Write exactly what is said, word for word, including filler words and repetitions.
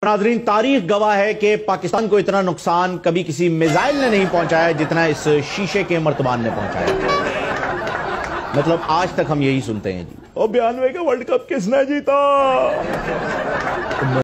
नाज़रीन, तारीख गवाह है कि पाकिस्तान को इतना नुकसान कभी किसी मिसाइल ने नहीं पहुंचाया जितना इस शीशे के मर्तबान ने पहुंचाया। मतलब आज तक हम यही सुनते हैं जी, और बयानवे का वर्ल्ड कप किसने जीता।